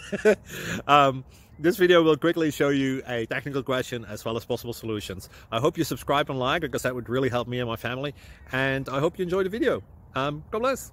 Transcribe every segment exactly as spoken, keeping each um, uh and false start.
um, this video will quickly show you a technical question as well as possible solutions. I hope you subscribe and like, because that would really help me and my family. And I hope you enjoy the video. Um, God bless.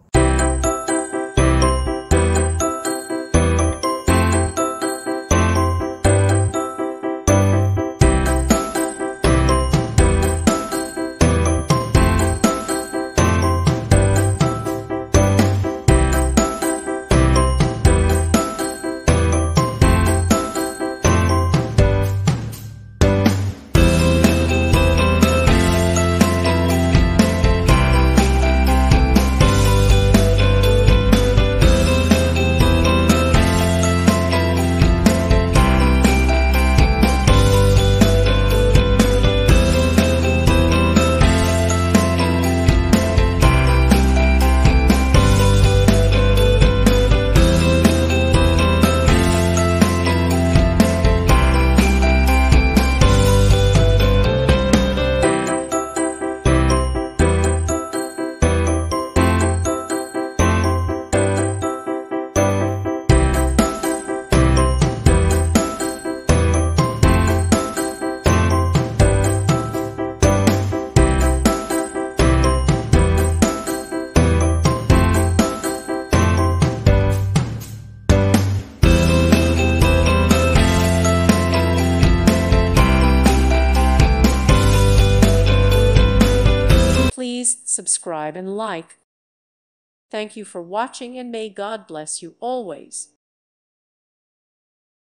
Please subscribe and like. Thank you for watching, and may God bless you always.